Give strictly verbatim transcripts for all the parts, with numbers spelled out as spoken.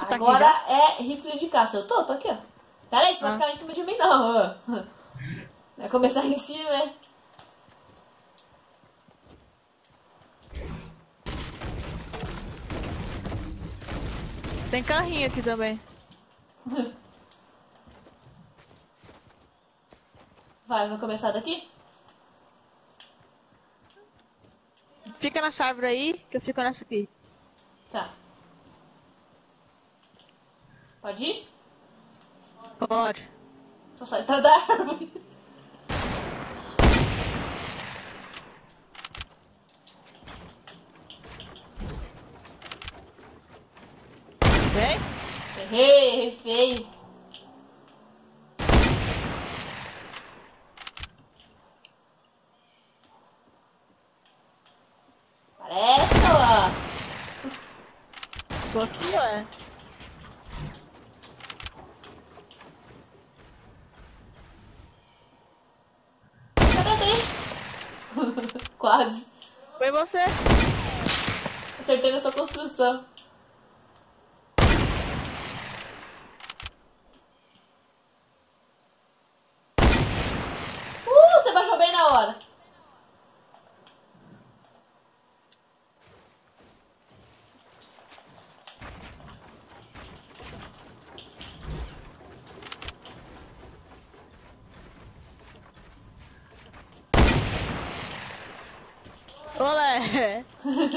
Tu tá Agora aqui já? é rifle de caça. Eu tô, tô aqui, ó. Pera aí, você Ah. vai ficar em cima de mim, não. ó. Vai começar em cima, né? Tem carrinho aqui também. Vai, vai começar daqui? Fica nessa árvore aí, que eu fico nessa aqui. Tá. Pode ir? Pode. Só sai atrás da árvore. Vem? Errei, errei feio. Parece, ó. Tô aqui, ué. Cadê aí? Quase. Foi você. Acertei na sua construção. Uh, você baixou bem na hora. Olé.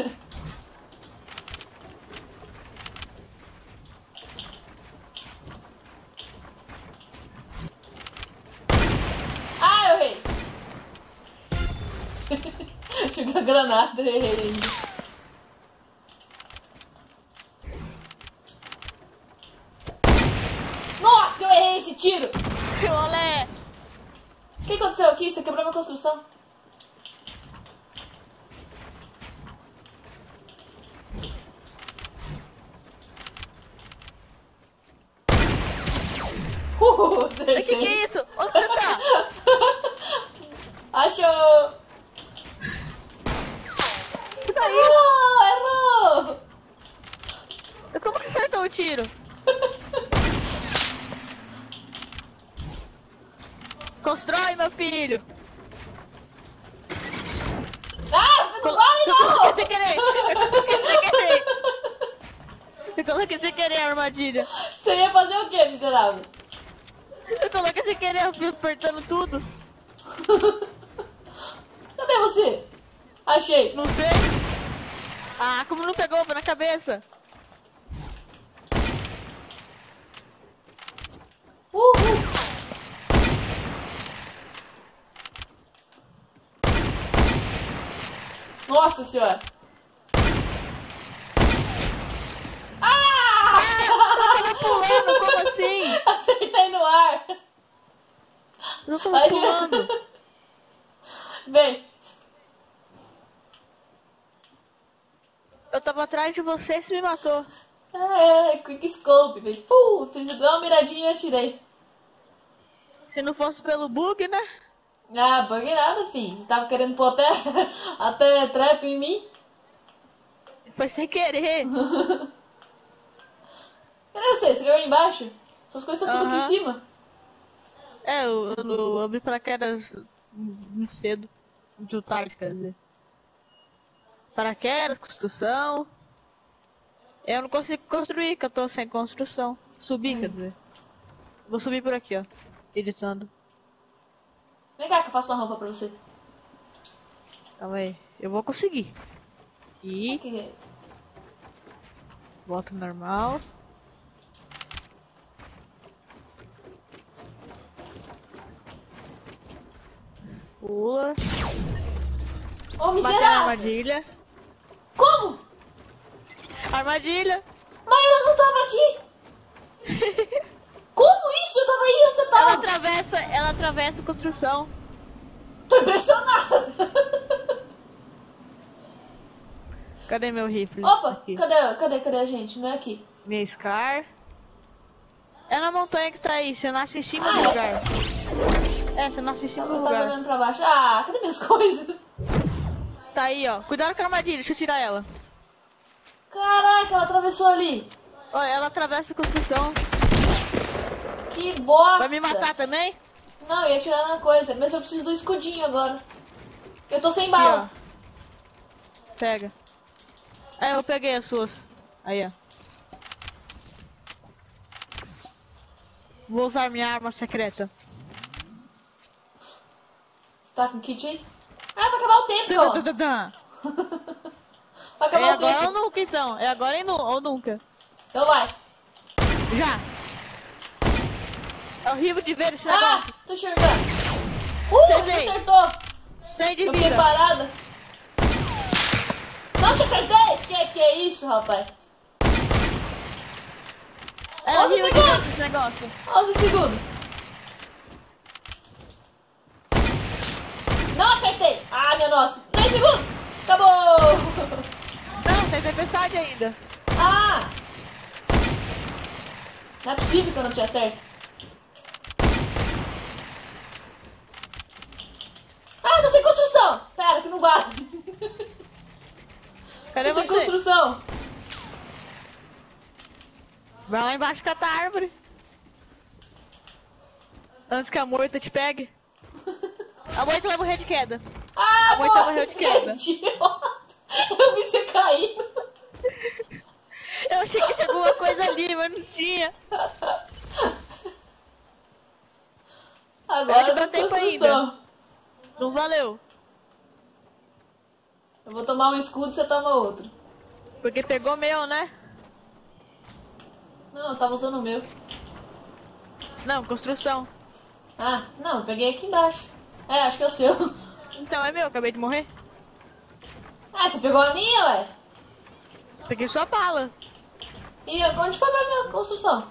Ah, eu errei. Chegou a granada, eu errei ainda. Nossa, eu errei esse tiro. Olé. O que aconteceu aqui? Você quebrou minha construção. Uh, O que que acertei. é isso? Onde você tá? Achou! Você tá aí? Errou! Errou! Como que você acertou o tiro? Constrói, meu filho. Ah, não Col- vale Eu coloquei não! sem querer. Eu coloquei sem querer. Eu coloquei sem querer a armadilha. Você ia fazer o quê, miserável? Eu coloquei sem querer, eu fui apertando tudo. Cadê você? Achei. Não sei. Ah, como não pegou na cabeça? Uhul. Nossa senhora. Ah! Tava pulando, como assim? Acertei no ar. Não tava Ai, pulando. Vem. Eu tava atrás de você e você me matou. É, quick scope, velho. Pum, fiz uma miradinha e atirei. Se não fosse pelo bug, né? Ah, bug nada, filho. Você tava querendo pôr até, até trap em mim? Foi sem querer. Cadê você? Você caiu aí embaixo? Suas coisas estão tudo aqui Aham. em cima. É, eu, eu, eu abri paraquedas muito cedo. Muito tarde, quer dizer. Paraquedas, construção. Eu não consigo construir, que eu tô sem construção. Subir, quer dizer. Vou subir por aqui, ó. Editando. Vem cá que eu faço uma rampa pra você. Calma aí. Eu vou conseguir. E Aqui. volta normal. Pula. Ô, Matei a miserável! armadilha. Como? Armadilha! Mas eu não tava aqui! Como isso? Eu tava aí, onde você Ela tava? atravessa, ela atravessa a construção. Tô impressionada! Cadê meu rifle? Opa, Aqui. cadê, cadê, cadê a gente? Não é aqui. Minha Scar. É na montanha que tá aí, você nasce em cima Ah, do é? lugar. É, você nasce em cima do Eu tava lugar. olhando pra baixo. Ah, cadê minhas coisas? Tá aí, ó. Cuidado com a armadilha, deixa eu tirar ela. Caraca, ela atravessou ali. Olha, ela atravessa a construção. Que bosta. Vai me matar também? Não, eu ia tirar na coisa, mas eu preciso do escudinho agora. Eu tô sem Aqui, bala. ó. Pega. É, eu peguei as suas. Aí, ó. Vou usar minha arma secreta. Você tá com kit aí? Ah, vai acabar o tempo, ó. Tadadadã. Vai acabar É o agora tempo. ou nunca, então? É agora e nu ou nunca? Então vai. Já! É horrível de ver esse Ah, negócio. tô enxergando. Uh, Acertei. você acertou. Tem de Eu fiquei vida. parada. Não te acertei. Que que é isso, rapaz? É onze horrível de segundos. ver esse negócio. onze segundos. Não acertei. Ah, minha nossa. dez segundos. Acabou. Não, tem tempestade ainda. Ah. Não é possível que eu não te acerte. Ah, tô sem construção. Pera, que não vale. Cadê Tô sem você? construção. Vai lá embaixo catar a árvore. Antes que a moita te pegue. A moita vai morrer de queda. Ah, A moita morre, morreu de queda. idiota. Eu vi você caindo. Eu achei que tinha alguma coisa ali, mas não tinha. Agora que dá eu tô tempo construção. Não valeu. Eu vou tomar um escudo e você toma outro. Porque pegou meu, né? Não, eu tava usando o meu. Não, construção. Ah, não, eu peguei aqui embaixo. É, acho que é o seu. Então é meu, acabei de morrer. Ah, você pegou a minha, ué? Peguei sua bala. E onde foi pra minha construção?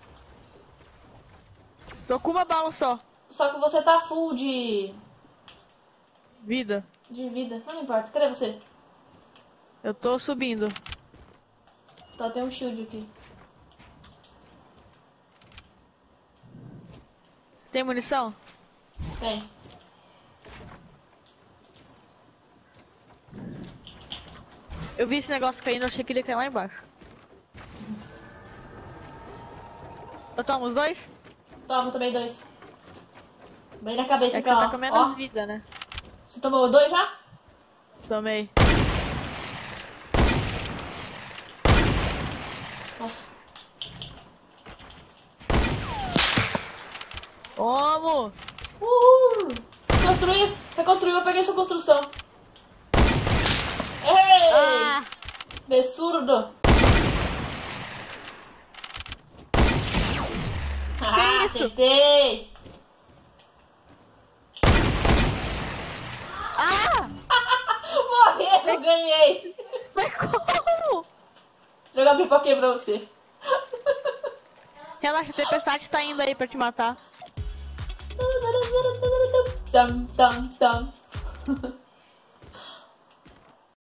Tô com uma bala só. Só que você tá full de... Vida. de vida. Não importa, cadê você? Eu tô subindo. Tá, tem um shield aqui. Tem munição? Tem. Eu vi esse negócio caindo, eu achei que ele ia cair lá embaixo. Eu tomo os dois? Toma, tomei dois. Bem na cabeça É aqui, que você ó. tá com menos Ó. vida, né? Você tomou dois já? Tomei. Nossa. Como? Uhul! Construí, reconstruiu, eu peguei sua construção. Ei! Ah! Absurdo! Ah, isso? acertei! Ah! Morreu, eu ganhei! Mas como? Jogar pipoquinha pra você. Relaxa, a tempestade tá indo aí pra te matar. Tam, tam, tam.